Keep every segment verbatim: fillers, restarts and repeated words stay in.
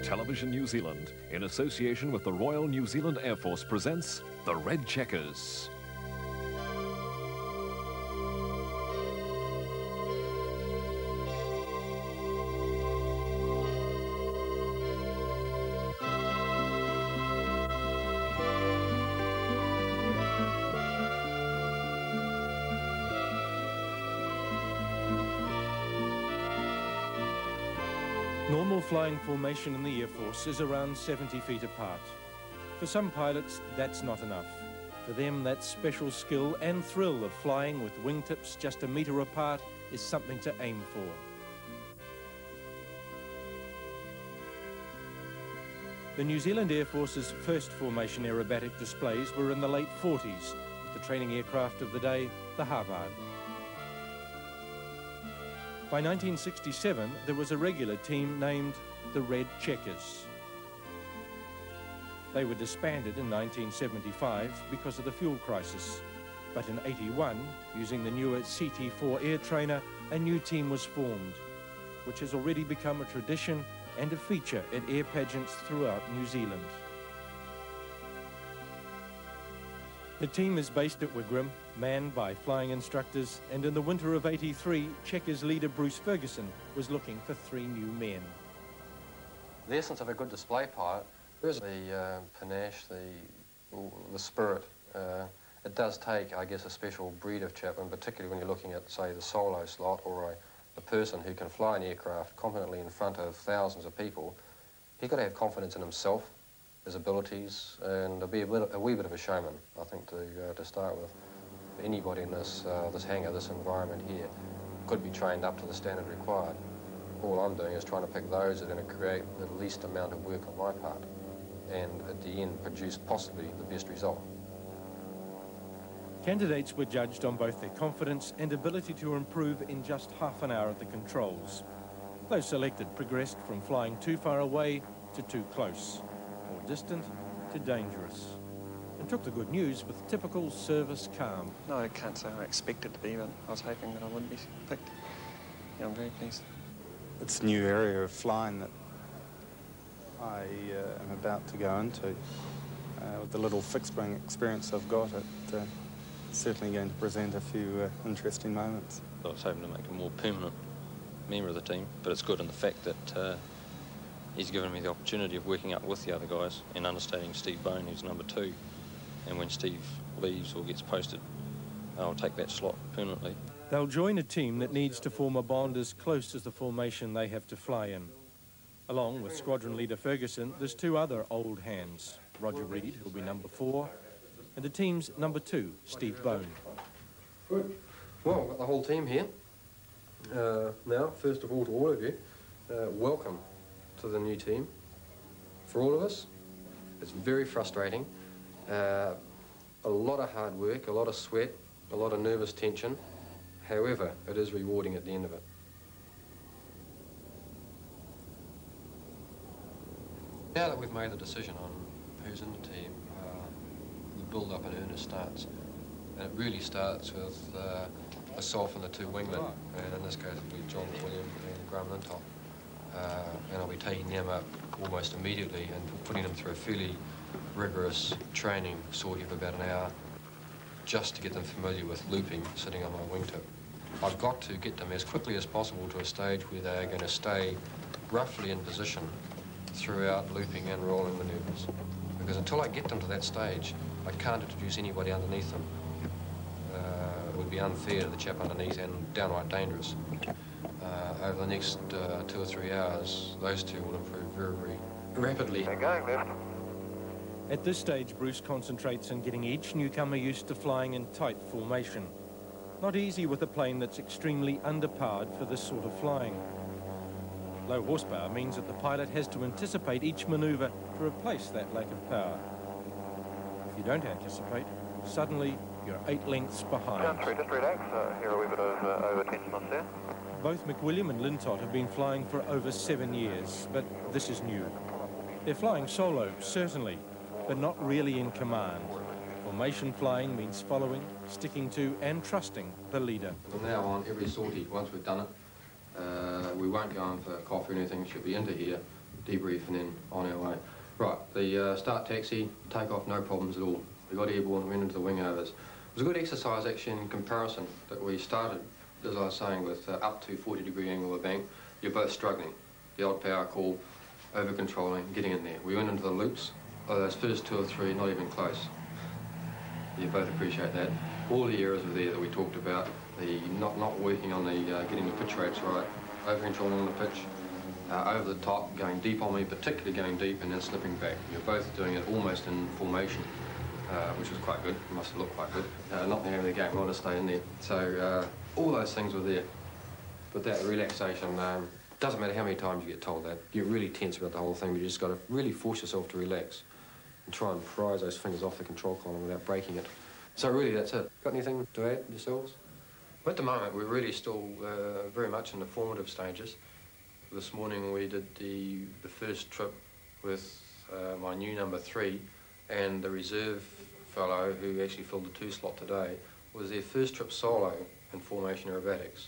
Television New Zealand, in association with the Royal New Zealand Air Force, presents the Red Checkers. Normal flying formation in the Air Force is around seventy feet apart. For some pilots, that's not enough. For them, that special skill and thrill of flying with wingtips just a metre apart is something to aim for. The New Zealand Air Force's first formation aerobatic displays were in the late forties, with the training aircraft of the day, the Harvard. By nineteen sixty-seven, there was a regular team named the Red Checkers. They were disbanded in nineteen seventy-five because of the fuel crisis. But in eighty-one, using the newer C T four air trainer, a new team was formed, which has already become a tradition and a feature at air pageants throughout New Zealand. The team is based at Wigram, manned by flying instructors, and in the winter of eighty-three, Checkers leader Bruce Ferguson was looking for three new men. The essence of a good display pilot is the uh, panache, the, the spirit. Uh, it does take, I guess, a special breed of chaplain, particularly when you're looking at, say, the solo slot or a, a person who can fly an aircraft confidently in front of thousands of people. He's got to have confidence in himself, his abilities, and be a, bit, a wee bit of a showman, I think, to, uh, to start with. Anybody in this, uh, this hangar, this environment here, could be trained up to the standard required. All I'm doing is trying to pick those that are going to create the least amount of work on my part, and at the end produce possibly the best result. Candidates were judged on both their confidence and ability to improve in just half an hour at the controls. Those selected progressed from flying too far away to too close, or distant to dangerous, and took the good news with typical service calm. No, I can't say I expected to be, but I was hoping that I would be picked. Yeah, I'm very pleased. It's a new area of flying that I uh, am about to go into. Uh, with the little fixed wing experience I've got, it's uh, certainly going to present a few uh, interesting moments. I was hoping to make a more permanent member of the team, but it's good in the fact that uh, he's given me the opportunity of working up with the other guys and understanding Steve Bone, who's number two. And when Steve leaves or gets posted, I'll take that slot permanently. They'll join a team that needs to form a bond as close as the formation they have to fly in. Along with squadron leader Ferguson, there's two other old hands, Roger Reed, who'll be number four, and the team's number two, Steve Bone. Good. Well, we've got the whole team here. Uh, now, first of all, to all of you, uh, welcome to the new team. For all of us, it's very frustrating. Uh, a lot of hard work, a lot of sweat, a lot of nervous tension. However, it is rewarding at the end of it. Now that we've made the decision on who's in the team, uh, the build-up in earnest starts. And it really starts with uh, myself and the two wingmen, and in this case it'll be John William and Graham Lintop. Uh, and I'll be taking them up almost immediately and putting them through a fairly rigorous training sort of about an hour just to get them familiar with looping sitting on my wingtip. I've got to get them as quickly as possible to a stage where they're going to stay roughly in position throughout looping and rolling manoeuvres. Because until I get them to that stage, I can't introduce anybody underneath them. Uh, it would be unfair to the chap underneath and downright dangerous. Uh, over the next uh, two or three hours, those two will improve very, very rapidly. They're going left. At this stage, Bruce concentrates on getting each newcomer used to flying in tight formation. Not easy with a plane that's extremely underpowered for this sort of flying. Low horsepower means that the pilot has to anticipate each manoeuvre to replace that lack of power. If you don't anticipate, suddenly you're eight lengths behind. Down through, just relax. Uh, here a wee bit of uh, over-tension on there. Both McWilliam and Lintott have been flying for over seven years, but this is new. They're flying solo, certainly, but not really in command. Formation flying means following, sticking to and trusting the leader. From now on, every sortie, once we've done it, uh, we won't go on for coffee or anything, she'll be into here, debrief, and then on our way. Right, the uh, start taxi, take off, no problems at all. We got airborne, went into the wing overs. It was a good exercise actually in comparison that we started, as I was saying, with uh, up to forty degree angle of bank. You're both struggling. The odd power call, over controlling, getting in there. We went into the loops. Oh, those first two or three, not even close. You both appreciate that. All the errors were there that we talked about. The not not working on the uh, getting the pitch rates right, over controlling on the pitch, uh, over the top, going deep on me, particularly going deep and then slipping back. You're both doing it almost in formation, uh, which was quite good. It must have looked quite good. Uh, not the end of the game. We want to stay in there. So uh, all those things were there. But that relaxation. Um, Doesn't matter how many times you get told that. You're really tense about the whole thing, but you just got to really force yourself to relax and try and prise those fingers off the control column without breaking it. So really, that's it. Got anything to add yourselves? At the moment, we're really still uh, very much in the formative stages. This morning we did the, the first trip with uh, my new number three, and the reserve fellow who actually filled the two slot today was their first trip solo in formation aerobatics.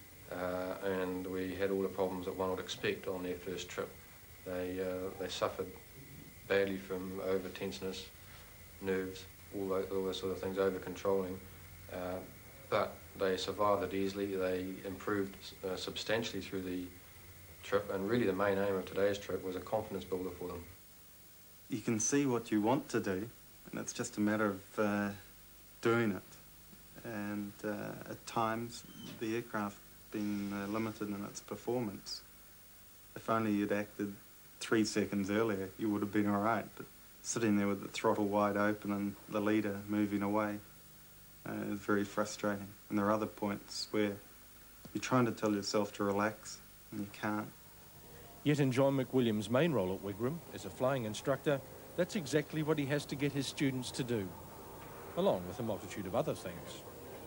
Uh, and we had all the problems that one would expect on their first trip. They, uh, they suffered badly from over-tenseness, nerves, all those, all those sort of things, over-controlling. Uh, but they survived it easily. They improved uh, substantially through the trip, and really the main aim of today's trip was a confidence builder for them. You can see what you want to do, and it's just a matter of uh, doing it. And uh, at times, the aircraft been uh, limited in its performance. If only you'd acted three seconds earlier, you would have been all right. But sitting there with the throttle wide open and the leader moving away uh, is very frustrating. And there are other points where you're trying to tell yourself to relax and you can't. Yet in John McWilliams' main role at Wigram as a flying instructor, that's exactly what he has to get his students to do, along with a multitude of other things.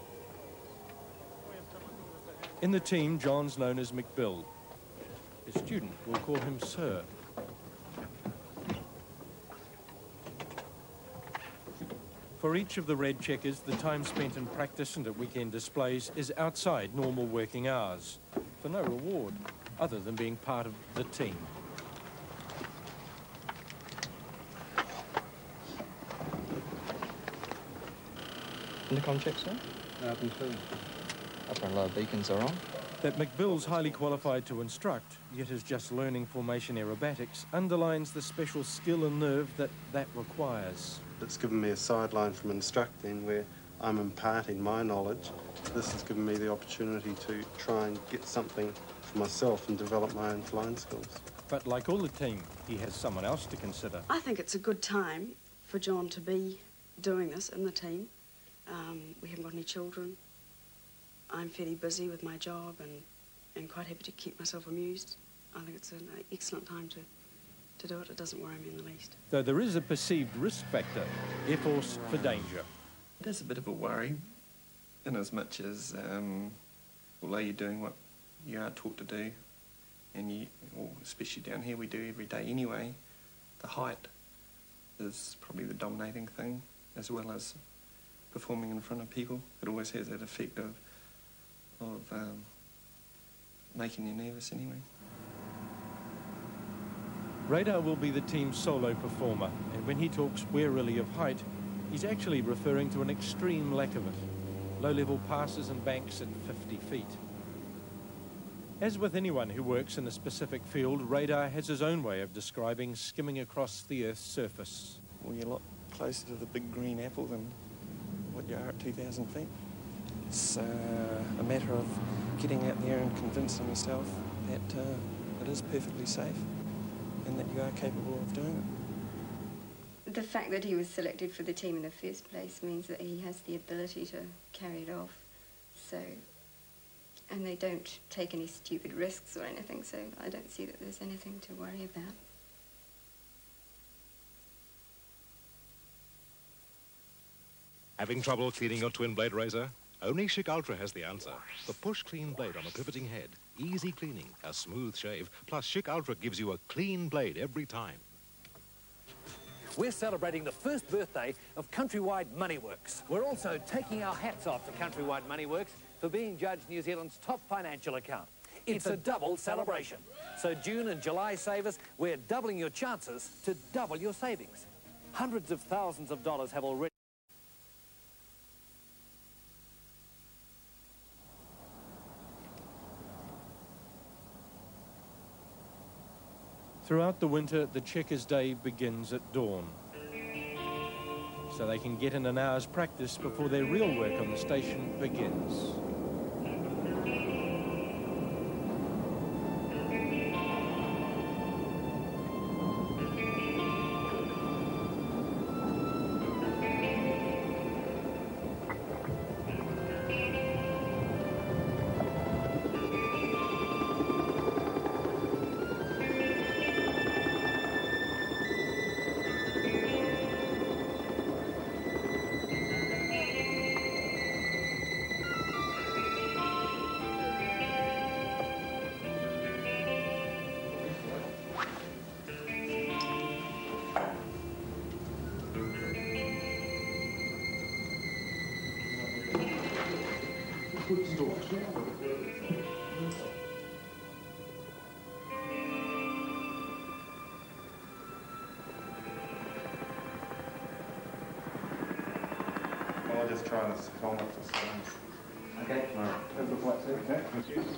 In the team, John's known as McBill. His student will call him Sir. For each of the Red Checkers, the time spent in practice and at weekend displays is outside normal working hours, for no reward, other than being part of the team. Intercom check, sir? Up and clean. Upper and lower beacons are on. That McBill's highly qualified to instruct, yet is just learning formation aerobatics, underlines the special skill and nerve that that requires. It's given me a sideline from instructing where I'm imparting my knowledge. This has given me the opportunity to try and get something for myself and develop my own flying skills. But like all the team, he has someone else to consider. I think it's a good time for John to be doing this in the team. Um, we haven't got any children. I'm fairly busy with my job and, and quite happy to keep myself amused. I think it's an excellent time to, to do it. It doesn't worry me in the least. Though there is a perceived risk factor, Air Force for danger. It is a bit of a worry, in as much as, um, although you're doing what you are taught to do, and you, well, especially down here, we do every day anyway, the height is probably the dominating thing, as well as performing in front of people. It always has that effect of of um, making you nervous anyway. Radar will be the team's solo performer, and when he talks warily of height, he's actually referring to an extreme lack of it. Low-level passes and banks at fifty feet. As with anyone who works in a specific field, Radar has his own way of describing skimming across the Earth's surface. Well, you're a lot closer to the big green apple than what you are at two thousand feet. It's uh, a matter of getting out there and convincing yourself that uh, it is perfectly safe and that you are capable of doing it. The fact that he was selected for the team in the first place means that he has the ability to carry it off. So, and they don't take any stupid risks or anything, so I don't see that there's anything to worry about. Having trouble cleaning your twin blade razor? Only Schick Ultra has the answer. The push clean blade on a pivoting head. Easy cleaning, a smooth shave, plus Schick Ultra gives you a clean blade every time. We're celebrating the first birthday of Countrywide Moneyworks. We're also taking our hats off to Countrywide Moneyworks for being judged New Zealand's top financial account. it's a double celebration. So June and July savers, we're doubling your chances to double your savings. Hundreds of thousands of dollars have already... Throughout the winter, the Checkers Day begins at dawn, so they can get in an hour's practice before their real work on the station begins. I'll just try and film it this time. Okay. Right. Okay, thank you.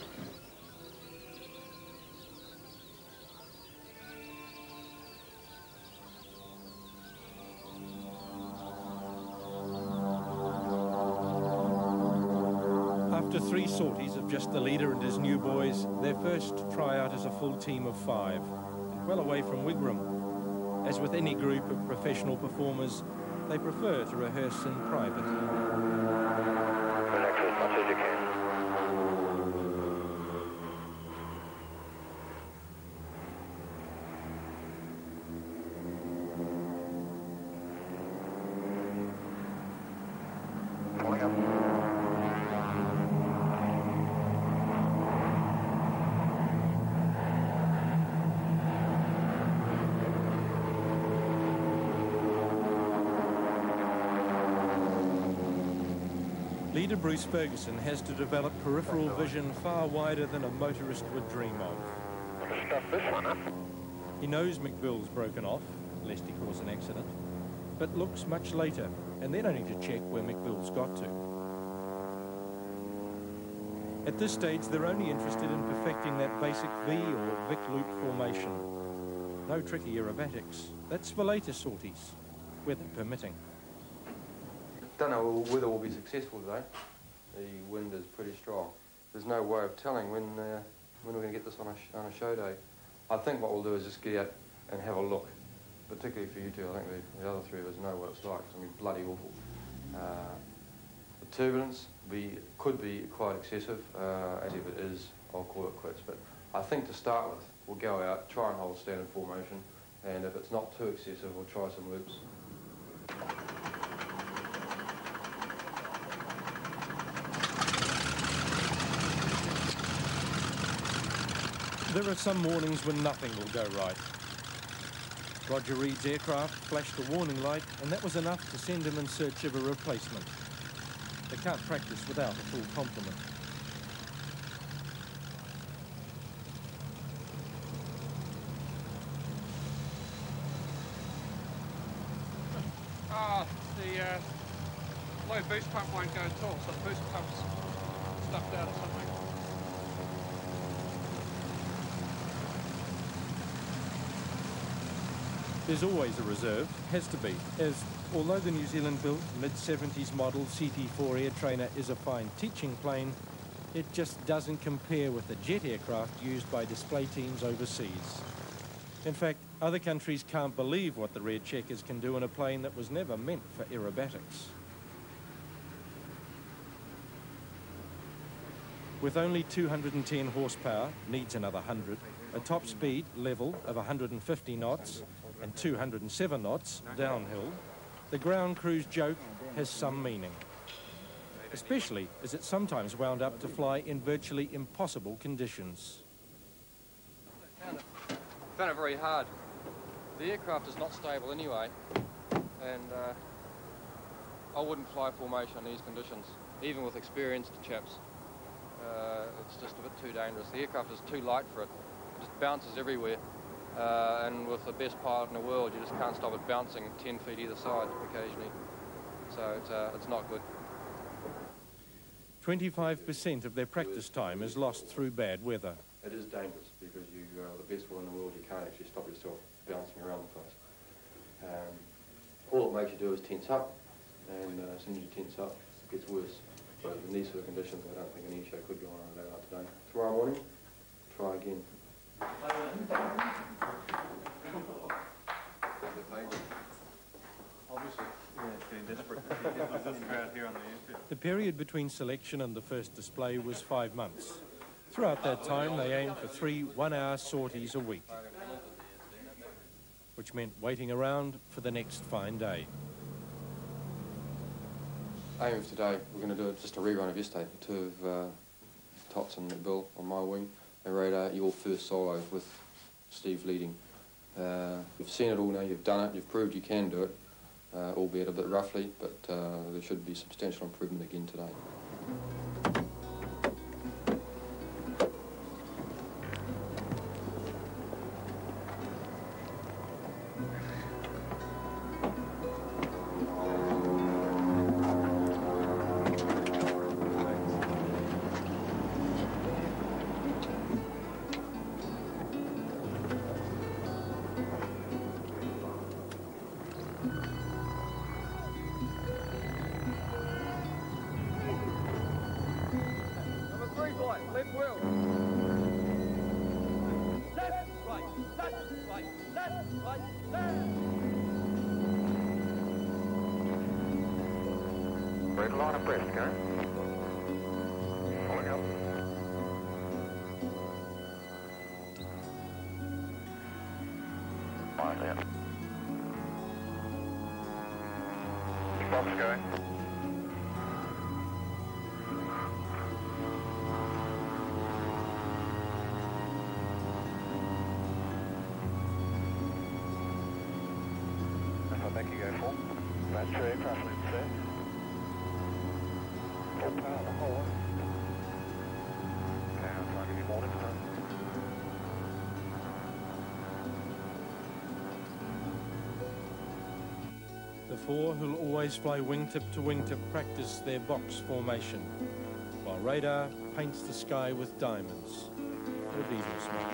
After three sorties of just the leader and his new boys, their first tryout is a full team of five, and well away from Wigram. As with any group of professional performers, they prefer to rehearse in private. Relax as much as you can. Pulling up. Leader Bruce Ferguson has to develop peripheral vision far wider than a motorist would dream of. Stuff this one up. He knows McBill's broken off, lest he cause an accident, but looks much later, and then only to check where McBill's got to. At this stage, they're only interested in perfecting that basic V or Vic loop formation. No tricky aerobatics. That's for later sorties, weather permitting. Don't know whether we'll be successful today. The wind is pretty strong. There's no way of telling when uh, when we're going to get this on a, sh on a show day. I think what we'll do is just get out and have a look, particularly for you two. I think the, the other three of us know what it's like. It's going to be bloody awful. Uh, the turbulence be, could be quite excessive. Uh, as if it is, I'll call it quits. But I think to start with, we'll go out, try and hold standard formation, and if it's not too excessive, we'll try some loops. There are some mornings when nothing will go right. Roger Reed's aircraft flashed a warning light, and that was enough to send him in search of a replacement. They can't practice without a full complement. Ah, the uh, low boost pump won't go at all, so the boost pump's stuffed out or something. There's always a reserve, has to be, as although the New Zealand-built mid seventies model C T four air trainer is a fine teaching plane, it just doesn't compare with the jet aircraft used by display teams overseas. In fact, other countries can't believe what the Red Checkers can do in a plane that was never meant for aerobatics. With only two hundred ten horsepower, needs another one hundred, a top speed level of one hundred fifty knots, and two hundred seven knots downhill, the ground cruise joke has some meaning, especially as it's sometimes wound up to fly in virtually impossible conditions. Found it, found it very hard. The aircraft is not stable anyway, and uh, I wouldn't fly formation in these conditions, even with experienced chaps. Uh, it's just a bit too dangerous. The aircraft is too light for it. It just bounces everywhere. Uh, and with the best pilot in the world, you just can't stop it bouncing ten feet either side occasionally. So it's, uh, it's not good. twenty-five percent of their practice time is lost through bad weather. It is dangerous because you are the best one in the world. You can't actually stop yourself bouncing around the place. Um, all it makes you do is tense up, and uh, as soon as you tense up, it gets worse. But in these sort of conditions, I don't think an air show could go on like that today. Tomorrow morning, try again. The period between selection and the first display was five months. Throughout that time, they aimed for three one-hour sorties a week, which meant waiting around for the next fine day. Aim of today, we're going to do just a rerun of yesterday. Two of uh, Tots and Bill on my wing. And radar, your first solo with Steve leading. Uh, you've seen it all now, you've done it, you've proved you can do it, uh, albeit a bit roughly, but uh, there should be substantial improvement again today. Left wheel. Left, right, left, right, left, right, left. Red line abreast, go. Pulling up. Line left. Spots going. Thank you, go full. That's two aircraft left there. Full power the whole way. Okay, I'll try to give you morning time. The four who'll always fly wingtip to wingtip practice their box formation, while radar paints the sky with diamonds. Or diesel smoke.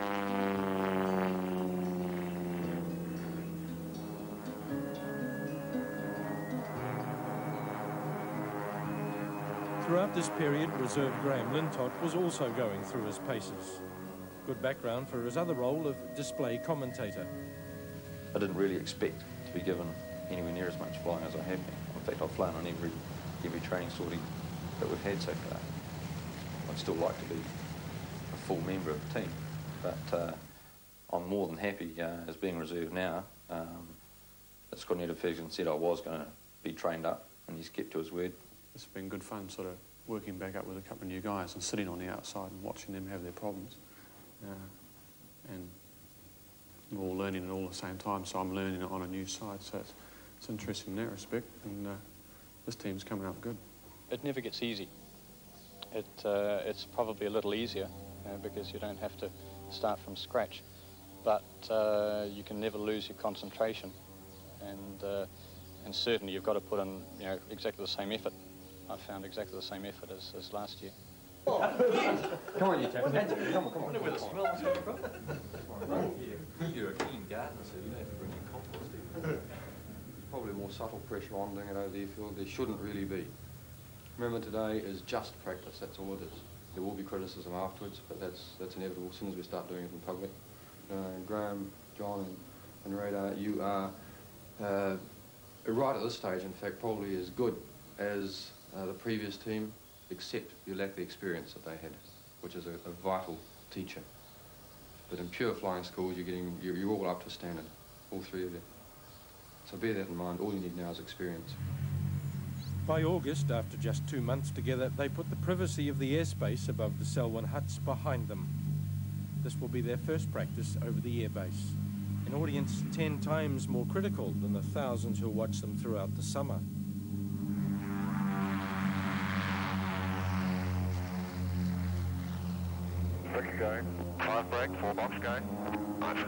Throughout this period, Reserve Graham Lintott was also going through his paces. Good background for his other role of display commentator. I didn't really expect to be given anywhere near as much flying as I have been. In fact, I've flown on every, every training sortie that we've had so far. I'd still like to be a full member of the team, but uh, I'm more than happy uh, as being reserve now. Um, as Scott Ferguson said, I was going to be trained up, and he's kept to his word. It's been good fun sort of working back up with a couple of new guys and sitting on the outside and watching them have their problems. Uh, and we're all learning it all at the same time, so I'm learning it on a new side, so it's, it's interesting in that respect, and uh, this team's coming up good. It never gets easy. It, uh, it's probably a little easier uh, because you don't have to start from scratch, but uh, you can never lose your concentration, and, uh, and certainly you've got to put in you know, exactly the same effort. I found exactly the same effort as, as last year. Come on, you chaps. Come on, come on. I wonder where the smell is coming from. You're a keen gardener, so you don't have to bring your compost in. There's probably more subtle pressure on doing it over the airfield. There shouldn't really be. Remember, today is just practice. That's all it is. There will be criticism afterwards, but that's that's inevitable as soon as we start doing it in public. Uh, Graham, John, and, and Radar, you are uh, right at this stage, in fact, probably as good as uh, the previous team, except you lack the experience that they had, which is a, a vital teacher. But in pure flying schools, you're getting you're, you're all up to standard, all three of you. So bear that in mind. All you need now is experience. By August, after just two months together, they put the privacy of the airspace above the Selwyn huts behind them. This will be their first practice over the airbase, an audience ten times more critical than the thousands who watch them throughout the summer. six going. Five break, four box going. Nice.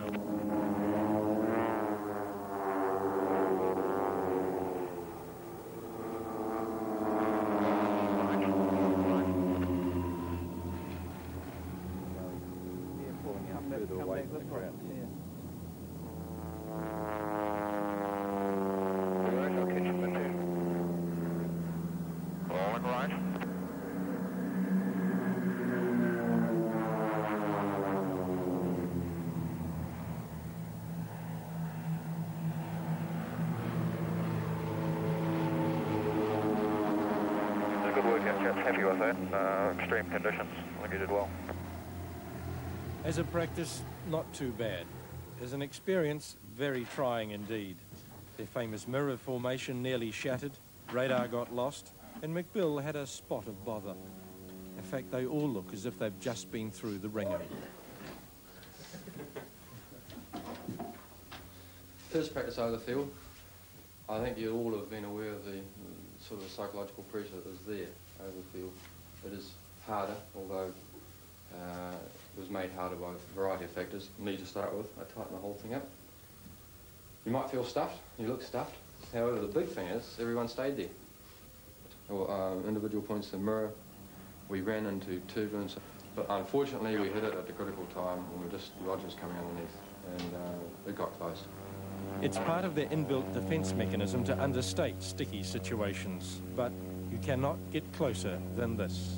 Good work, chaps. Happy with that. Uh, extreme conditions. I think you did well. As a practice, not too bad. As an experience, very trying indeed. Their famous mirror formation nearly shattered, radar got lost, and McBill had a spot of bother. In fact, they all look as if they've just been through the ringer. First practice over the field, I think you all have been aware of the sort of psychological pressure that was there over the field. It is harder, although uh, it was made harder by a variety of factors. Me to start with, I tightened the whole thing up. You might feel stuffed, you look stuffed. However, the big thing is everyone stayed there. Or, uh, individual points of the mirror, we ran into turbulence, but unfortunately we hit it at the critical time when we were just Rogers coming underneath, and uh, it got close. It's part of their inbuilt defence mechanism to understate sticky situations, but you cannot get closer than this.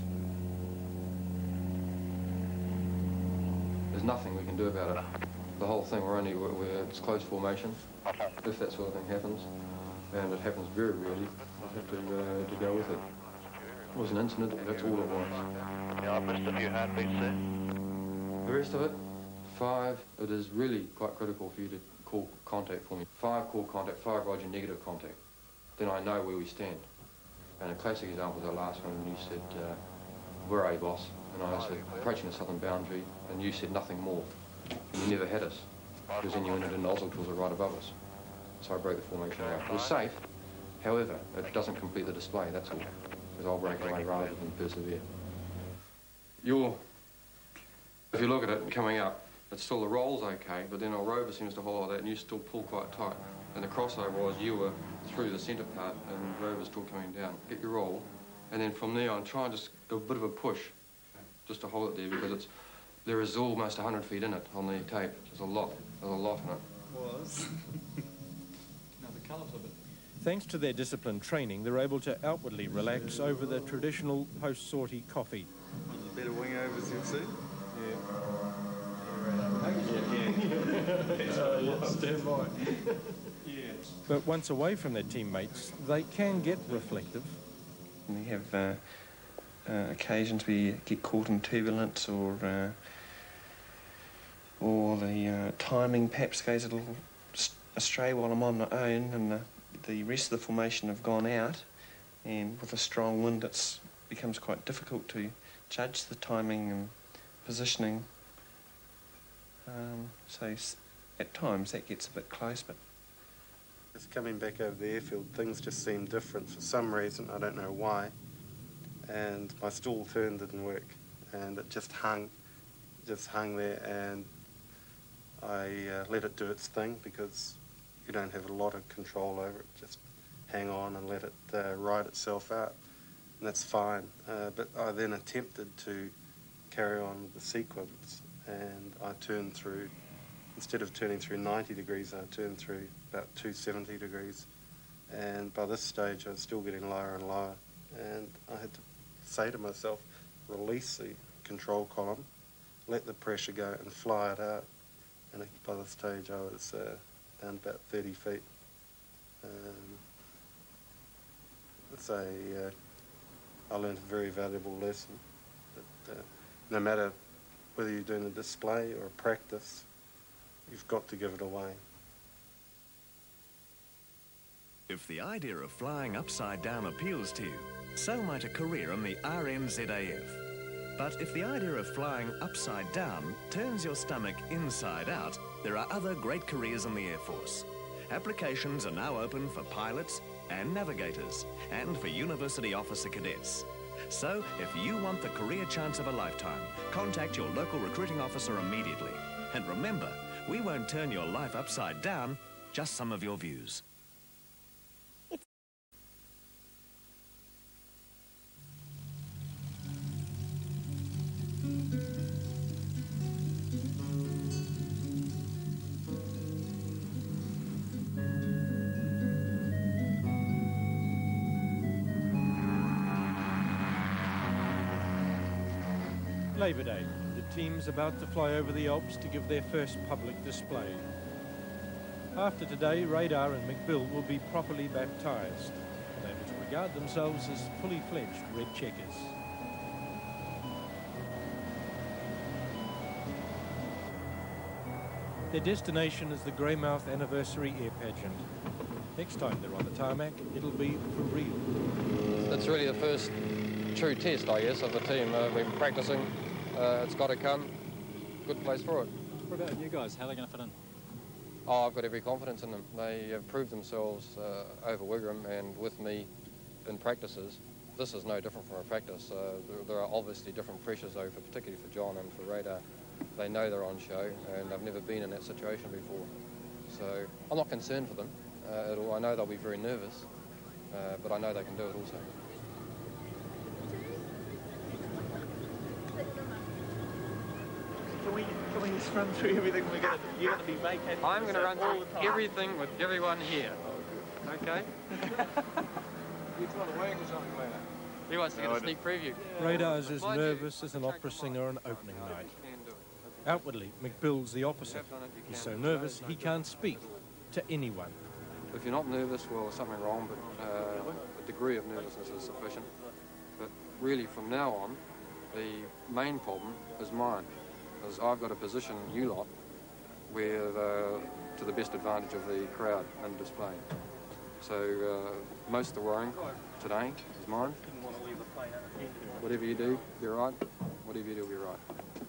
There's nothing we can do about it. The whole thing, we're only, we're, we're, it's close formation. If that sort of thing happens, and it happens very rarely, we'll have to, uh, to go with it. It was an incident, that's all it was. Yeah, I've missed a few heartbeats there. The rest of it, five, it is really quite critical for you to call contact for me. Five call contact, five Roger negative contact. Then I know where we stand. And a classic example was our last one when you said, uh, we're A, boss. And I said, approaching the southern boundary, and you said nothing more. And you never had us, because then you entered a nozzle tools right above us. So I broke the formation out. It was safe, however, it doesn't complete the display, that's all. Because I'll break away rather than persevere. You're, if you look at it coming up, it's still the roll's okay, but then our rover seems to hold all that and you still pull quite tight. And the crossover was you were through the centre part and the rover's still coming down. Get your roll, and then from there on try and just do a bit of a push just to hold it there, because it's, there is almost one hundred feet in it on the tape. There's a lot, there's a lot in it. Was. Now the colours of it. Thanks to their disciplined training, they're able to outwardly relax over the traditional post-sortie coffee. One of the better wing-overs you've seen? Yeah. But once away from their teammates, they can get reflective. We have uh, uh, occasions where you get caught in turbulence, or uh, or the uh, timing perhaps goes a little astray while I'm on my own, and the, the rest of the formation have gone out, and with a strong wind it becomes quite difficult to judge the timing and positioning. Um, so at times that gets a bit close, but... Just coming back over the airfield, things just seem different for some reason, I don't know why. And my stall turn didn't work, and it just hung, just hung there, and I uh, let it do its thing, because you don't have a lot of control over it. Just hang on and let it uh, ride itself out, and that's fine. Uh, but I then attempted to carry on with the sequence, and I turned through, instead of turning through ninety degrees, I turned through about two hundred seventy degrees. And by this stage, I was still getting lower and lower. And I had to say to myself, release the control column, let the pressure go and fly it out. And by this stage, I was uh, down about thirty feet. Um, it's a, uh, I learned a very valuable lesson. That, uh, no matter whether you're doing a display or a practice, you've got to give it away. If the idea of flying upside down appeals to you, so might a career in the R N Z A F. But if the idea of flying upside down turns your stomach inside out, there are other great careers in the Air Force. Applications are now open for pilots and navigators, and for university officer cadets. So, if you want the career chance of a lifetime, contact your local recruiting officer immediately. And remember, we won't turn your life upside down, just some of your views. Labour Day. The team's about to fly over the Alps to give their first public display. After today, Radar and McBill will be properly baptised and able to regard themselves as fully fledged Red Checkers. Their destination is the Greymouth Anniversary Air Pageant. Next time they're on the tarmac, it'll be for real. It's really the first true test, I guess, of the team. Uh, we've been practicing. Uh, it's got to come. Good place for it. What about you guys? How are they going to fit in? Oh, I've got every confidence in them. They have proved themselves uh, over Wigram and with me in practices. This is no different from a practice. Uh, there, there are obviously different pressures, though, for, particularly for John and for Radar. They know they're on show, and I've never been in that situation before. So I'm not concerned for them uh, at all. I know they'll be very nervous, uh, but I know they can do it also. Can we, can we just run through everything we're going to You're going to be vacating? I'm going to run through everything with everyone here. Okay? You trying to wang or something later? He wants to get a sneak preview. Radar's as nervous as an opera singer on opening night. Outwardly, McBill's the opposite. He's so nervous he can't speak to anyone. If you're not nervous, well, there's something wrong, but uh, a degree of nervousness is sufficient. But really, from now on, the main problem is mine. Because I've got to position you lot where the, to the best advantage of the crowd and display. So uh, most of the worrying today is mine. Whatever you do, be right. Whatever you do, be right.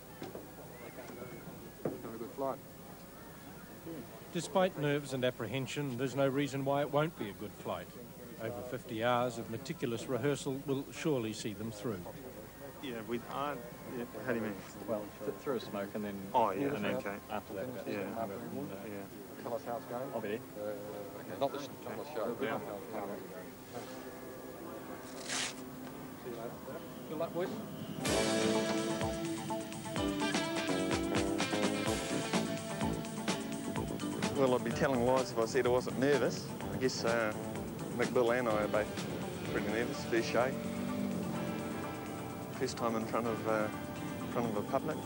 Have a good flight. Despite nerves and apprehension, there's no reason why it won't be a good flight. Over fifty hours of meticulous rehearsal will surely see them through. Yeah, we are. Yeah, how do you mean? Well, th through a smoke and then. Oh, yeah, and then okay. After that, Yeah, yeah. yeah. Tell us how it's going. I'll be there. Uh, okay. Not the, not the show. Yeah. See you later. Good luck, boys. Well, I'd be telling lies if I said I wasn't nervous. I guess uh, McBill and I are both pretty nervous, first show. First time in front of, uh, in front of a public.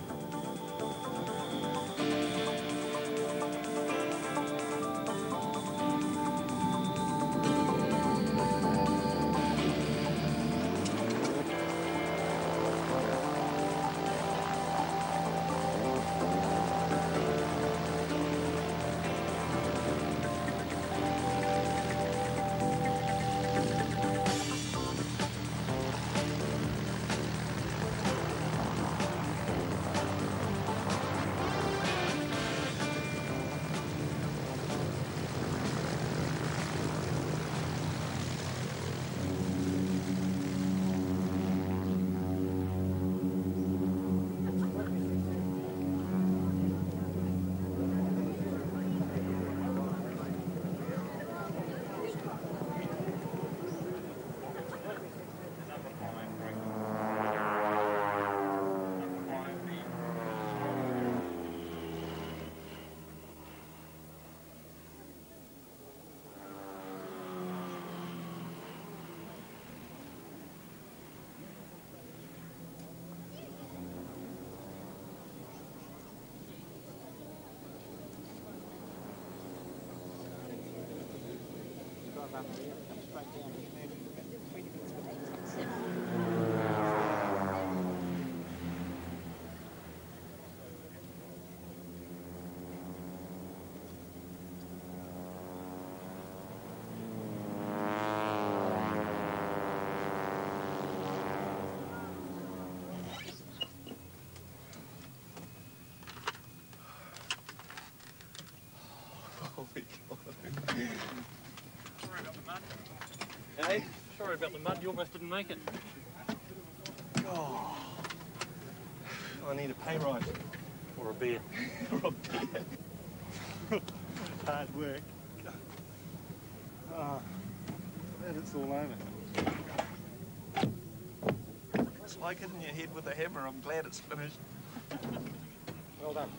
Hey, sorry about the mud, you almost didn't make it. pay rise. Or a beer. Or a beer. Hard work. Oh, and it's all over. It's like hitting your head with a hammer. I'm glad it's finished. Well done.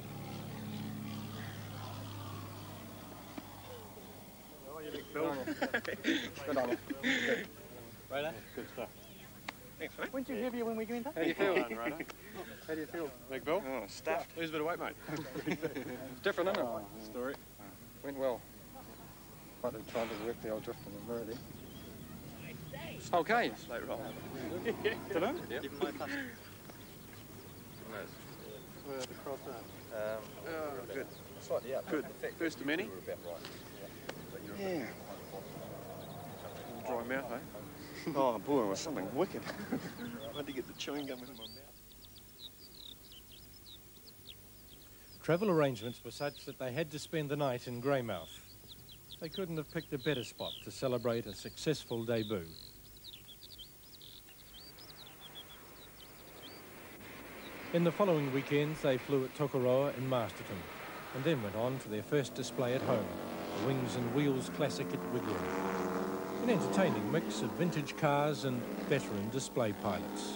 Oh, you big Bill. Good on you. Right there? Good stuff. Thanks, mate. Weren't you heavier when we came in? How do you feel? How do you feel? Big Bill? Oh, stuffed. Lose a bit of weight, mate. It's different, isn't it? Oh, story. Went well. But I tried to work the old drift in the mirror there. Okay. Slow roll. Dunno? Yep. Give my pass. We're at the cross Um, oh, good. Slightly up. Good. First of many? You were about right. Yeah. Yeah. Dry mouth, eh? Oh, boy, it was something wicked. I had to get the chewing gum into my mouth. Travel arrangements were such that they had to spend the night in Greymouth. They couldn't have picked a better spot to celebrate a successful debut. In the following weekends, they flew at Tokoroa and Masterton, and then went on to their first display at home, the Wings and Wheels Classic at Wigley. An entertaining mix of vintage cars and veteran display pilots.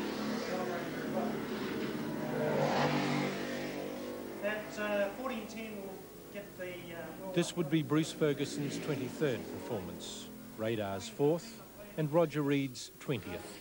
That uh, fourteen ten will get the... Uh, This would be Bruce Ferguson's twenty-third performance, Radar's fourth, and Roger Reed's twentieth.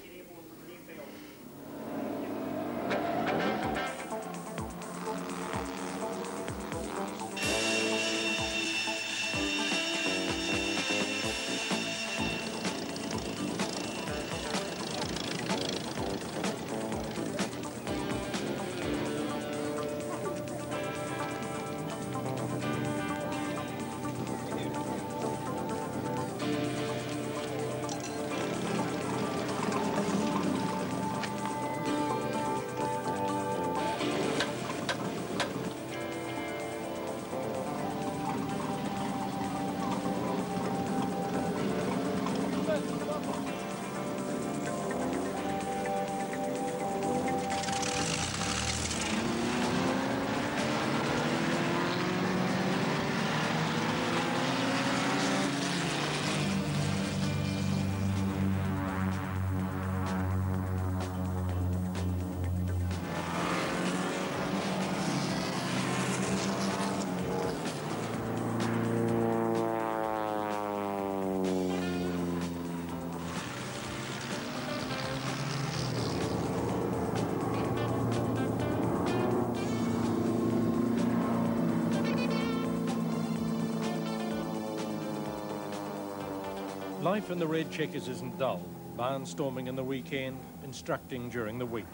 Life in the Red Checkers isn't dull. Barnstorming in the weekend, instructing during the week.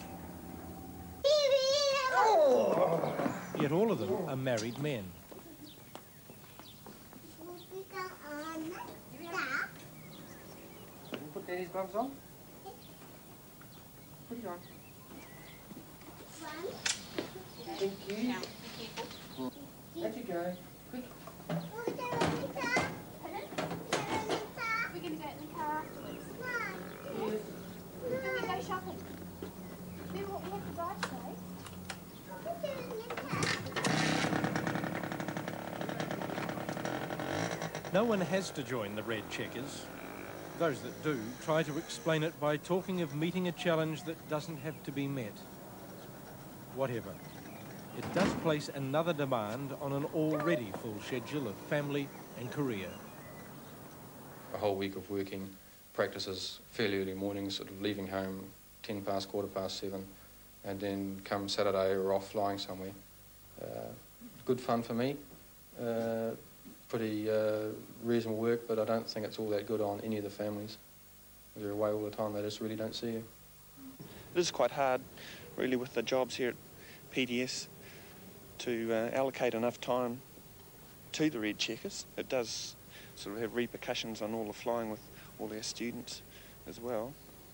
Yet all of them are married men. Put Daddy's gloves on. Put it on. Thank you. Let you go. Quick. We're going to go in the car afterwards. Yes. We're going to go shopping. Do what we have to buy today. No one has to join the Red Checkers. Those that do try to explain it by talking of meeting a challenge that doesn't have to be met. Whatever. It does place another demand on an already full schedule of family and career. A whole week of working, practices fairly early mornings, sort of leaving home ten past, quarter past seven, and then come Saturday we're off flying somewhere. Uh, good fun for me. Uh, pretty uh, reasonable work, but I don't think it's all that good on any of the families. They're away all the time, they just really don't see you. It is quite hard, really, with the jobs here at P D S to uh, allocate enough time to the Red Checkers. It does sort of have repercussions on all the flying with all our students as well.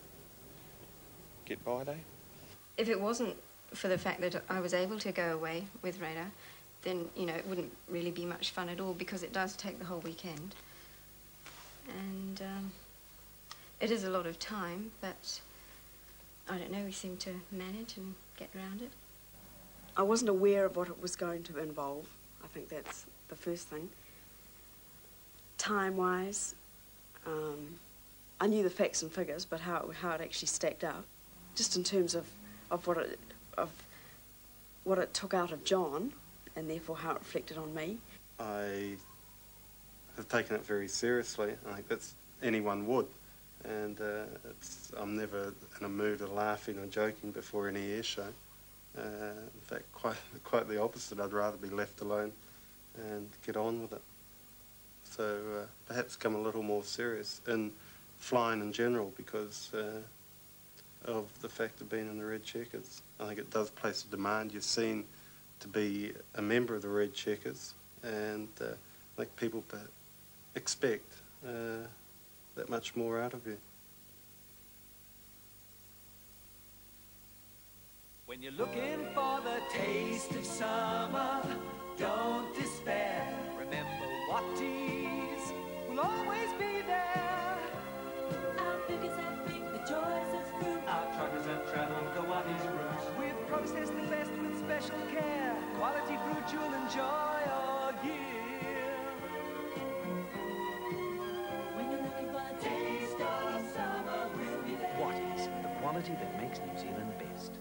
Get by, though. If it wasn't for the fact that I was able to go away with Radar, then, you know, it wouldn't really be much fun at all, because it does take the whole weekend. And um, it is a lot of time, but I don't know, we seem to manage and get get around it. I wasn't aware of what it was going to involve. I think that's the first thing. Time-wise, um, I knew the facts and figures, but how it, how it actually stacked up, just in terms of, of what it of what it took out of John, and therefore how it reflected on me. I have taken it very seriously. I think that's anyone would, and uh, it's, I'm never in a mood of laughing or joking before any air show. Uh, in fact, quite quite the opposite. I'd rather be left alone and get on with it. So uh, perhaps come a little more serious in flying in general because uh, of the fact of being in the Red Checkers. I think it does place a demand. You're seen to be a member of the Red Checkers, and uh, I think people expect uh, that much more out of you. When you're looking for the taste of summer, don't despair. Remember what is will always be there. Our figures have picked the choice of fruit. Our truckers have travelled the Waddy's route. We've processed the best with special care. Quality fruit you'll enjoy all year. When you're looking for the taste of summer, we'll be there. Waddy's, the quality that makes New Zealand best.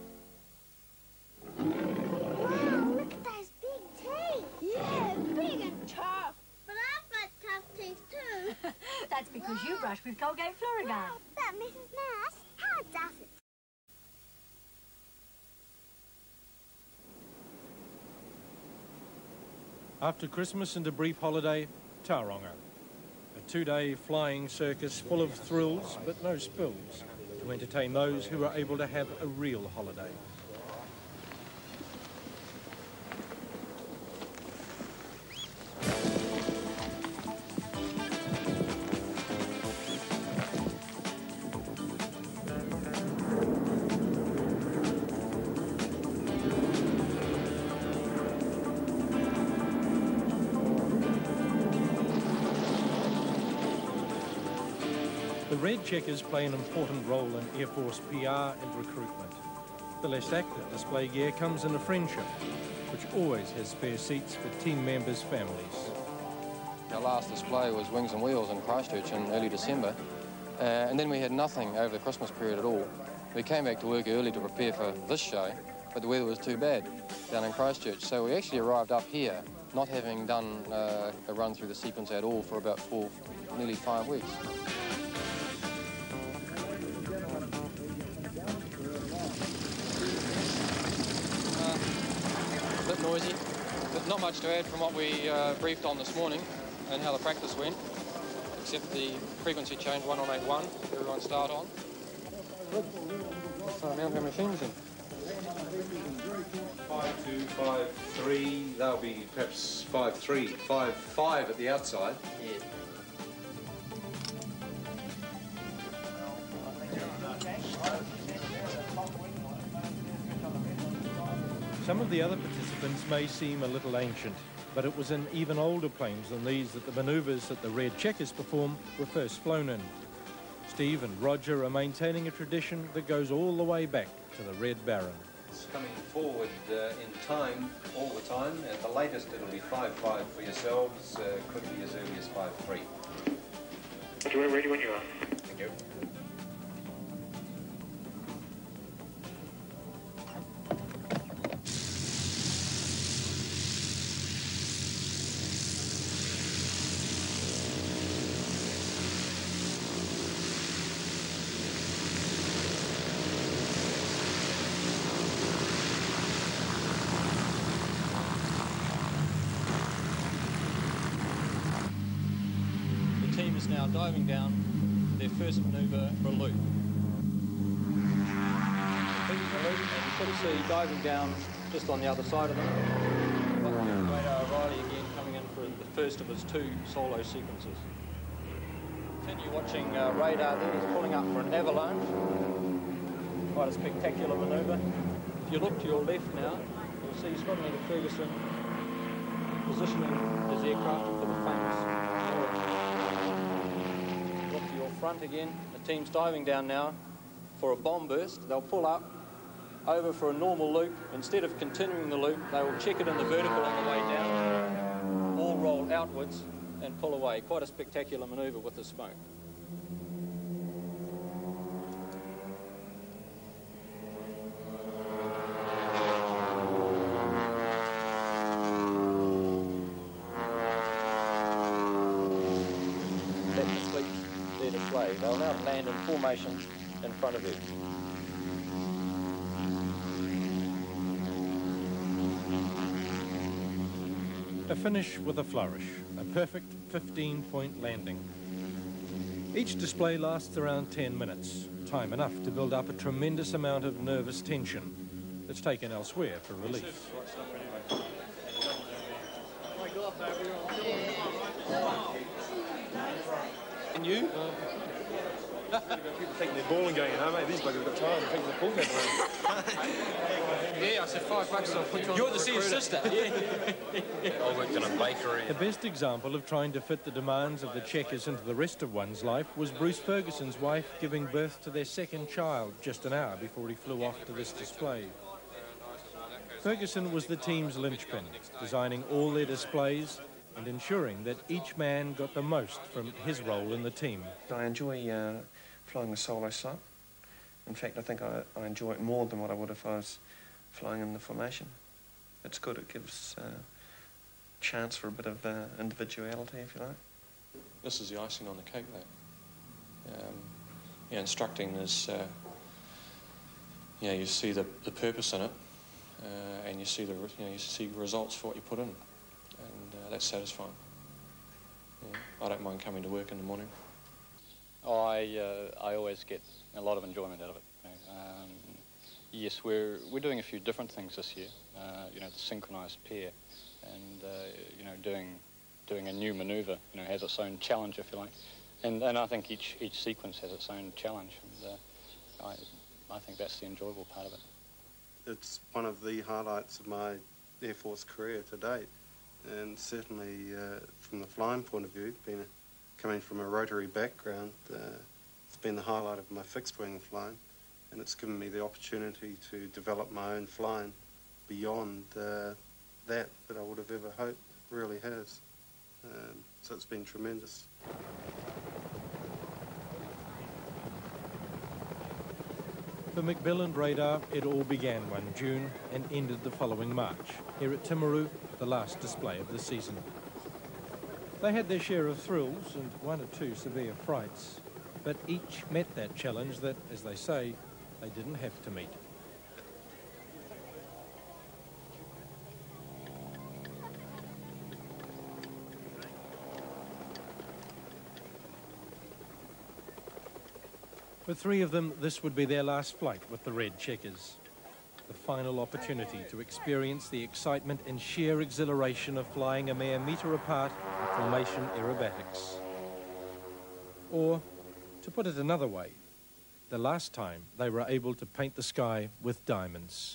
Wow, look at those big teeth. Yeah, big and tough. But I've got tough teeth too. That's because you brush with Colgate Fluorogard. Wow, but Missus Mouse, how does it? After Christmas and a brief holiday, Tauranga. A two-day flying circus full of thrills but no spills to entertain those who are able to have a real holiday. The Red Checkers play an important role in Air Force P R and recruitment. The less active display gear comes in a friendship, which always has spare seats for team members' families. Our last display was Wings and Wheels in Christchurch in early December, uh, and then we had nothing over the Christmas period at all. We came back to work early to prepare for this show, but the weather was too bad down in Christchurch, so we actually arrived up here, not having done uh, a run through the sequence at all for about four, nearly five weeks. A bit noisy, but not much to add from what we uh, briefed on this morning and how the practice went, except the frequency change one on eight one, everyone start on. So now we have machines in. Five two, five three, that'll be perhaps five three, five five at the outside. Yeah. Some of the other participants may seem a little ancient, but it was in even older planes than these that the manoeuvres that the Red Checkers perform were first flown in. Steve and Roger are maintaining a tradition that goes all the way back to the Red Baron. It's coming forward uh, in time all the time. At the latest it'll be five five for yourselves, uh, could be as early as five three. We're ready when you are. Thank you. Now diving down their first manoeuvre for a loop. Taking the loop, and you sort of see diving down just on the other side of them. Radar O'Reilly again coming in for the first of his two solo sequences. Continue watching uh, radar there, he's pulling up for an avalanche. Quite a spectacular manoeuvre. If you look to your left now, you'll see Scott and Ferguson positioning his aircraft for the famous front again. The team's diving down now for a bomb burst. They'll pull up over for a normal loop. Instead of continuing the loop, they will check it in the vertical on the way down, all roll outwards and pull away. Quite a spectacular manoeuvre with the smoke. Let the fleet there to play. They'll now land in formation in front of you. A finish with a flourish, a perfect fifteen-point landing. Each display lasts around ten minutes, time enough to build up a tremendous amount of nervous tension that's taken elsewhere for relief. And you? People taking their ball and going, oh mate, these buggers have got time, taking the ball back. Yeah, I said five bucks, I'll put you on. You're the Sears sister. I worked in a bakery. The best example of trying to fit the demands of the Checkers into the rest of one's life was Bruce Ferguson's wife giving birth to their second child just an hour before he flew off to this display. Ferguson was the team's linchpin, designing all their displays and ensuring that each man got the most from his role in the team. I enjoy uh, flying the solo slot. In fact, I think I, I enjoy it more than what I would if I was flying in the formation. It's good, it gives uh, chance for a bit of uh, individuality, if you like. This is the icing on the cake, though. Um, yeah, instructing is, uh, yeah, you see the, the purpose in it, uh, and you see the you know you see results for what you put in, and uh, that's satisfying. Yeah, I don't mind coming to work in the morning. I uh, I always get a lot of enjoyment out of it. You know. um, yes, we're we're doing a few different things this year. Uh, you know, the synchronised pair, and uh, you know, doing doing a new manoeuvre. You know, has its own challenge, if you like, and and I think each each sequence has its own challenge, and uh, I I think that's the enjoyable part of it. It's one of the highlights of my Air Force career to date, and certainly uh, from the flying point of view, being a, coming from a rotary background, uh, it's been the highlight of my fixed wing flying, and it's given me the opportunity to develop my own flying beyond uh, that that I would have ever hoped. It really has. Um, so it's been tremendous. For McMillan Radar, it all began one June and ended the following March, here at Timaru, the last display of the season. They had their share of thrills and one or two severe frights, but each met that challenge that, as they say, they didn't have to meet. For three of them, this would be their last flight with the Red Checkers. The final opportunity to experience the excitement and sheer exhilaration of flying a mere metre apart in formation aerobatics. Or, to put it another way, the last time they were able to paint the sky with diamonds.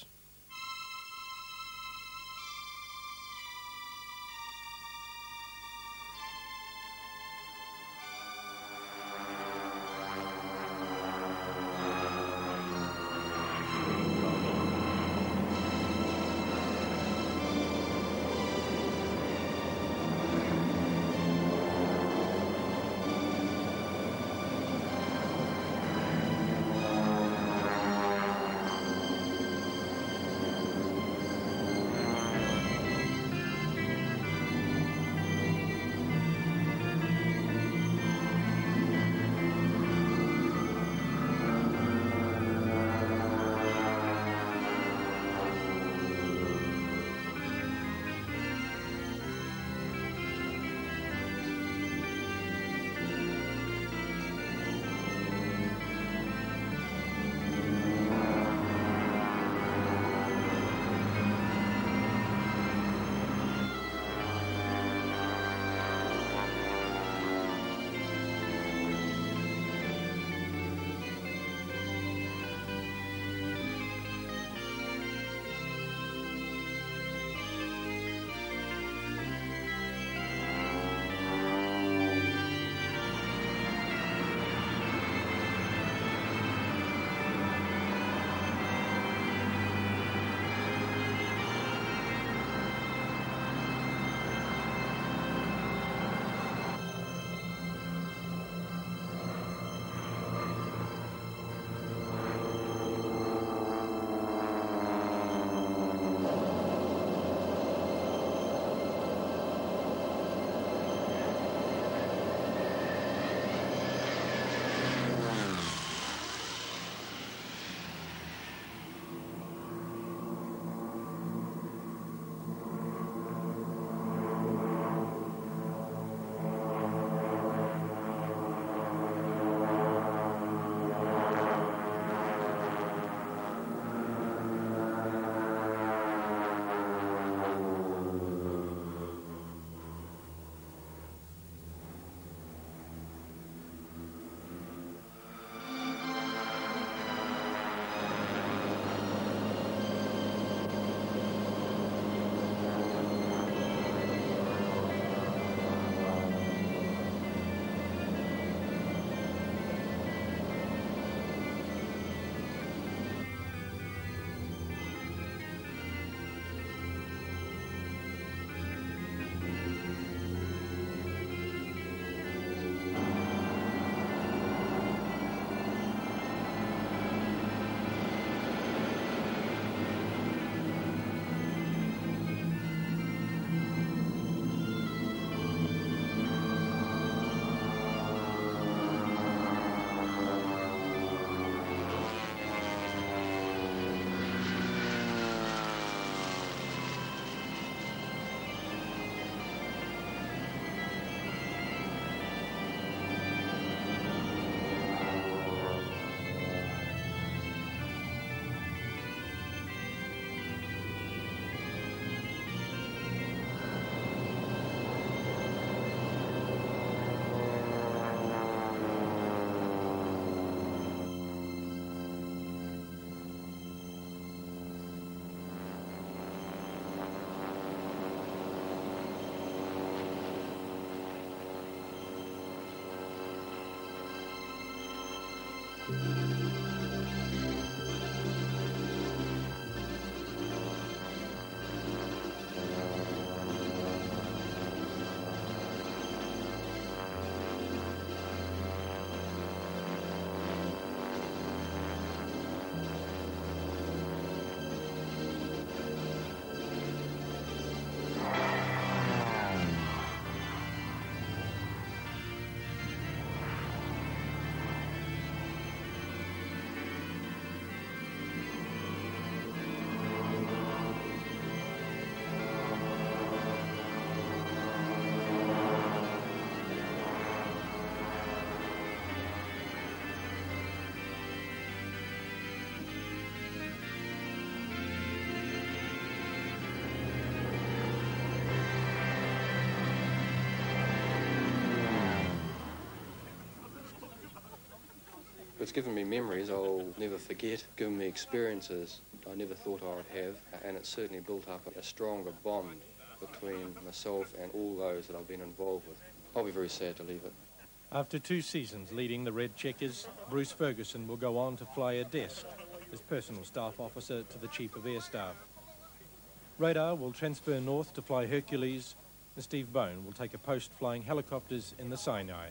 It's given me memories I'll never forget, given me experiences I never thought I would have, and it's certainly built up a stronger bond between myself and all those that I've been involved with. I'll be very sad to leave it. After two seasons leading the Red Checkers, Bruce Ferguson will go on to fly a desk as personal staff officer to the Chief of Air Staff. Radar will transfer north to fly Hercules, and Steve Bone will take a post flying helicopters in the Sinai.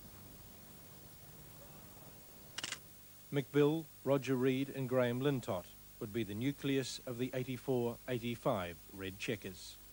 McBill, Roger Reed and Graham Lintott would be the nucleus of the eighty-four eighty-five Red Checkers.